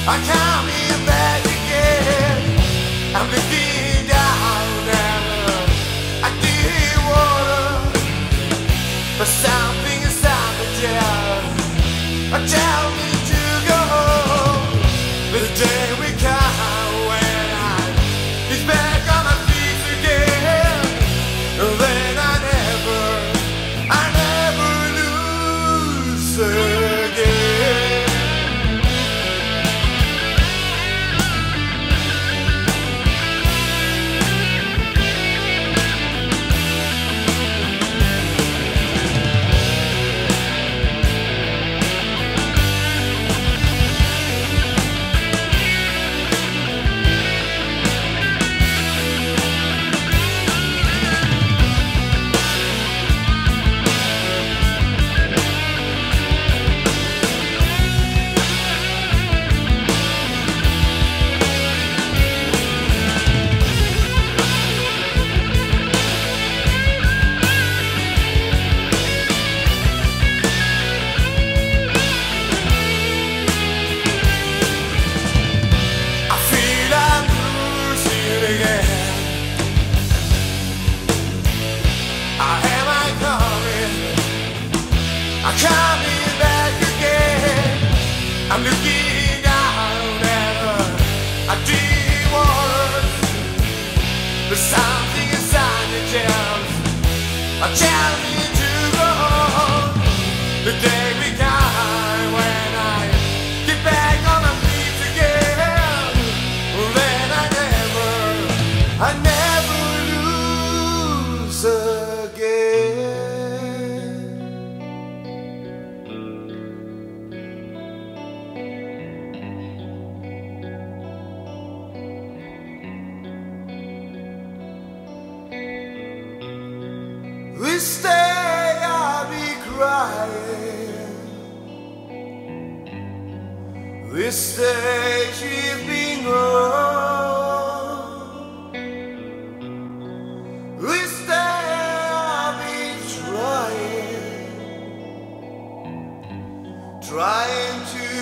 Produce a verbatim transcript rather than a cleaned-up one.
I'm coming back again. I'm looking down at a deep water, but something inside me tells, tell me to go home. The day we come when I is back on my feet again, then I never, I never lose again. Coming back again, I'm looking down at a deep waters. There's something inside me tells, tell me to go home. The day we die when I get back on my feet again, then I never, I never lose again. This day I'll be crying. This day she's been gone. This day I'll be trying, trying to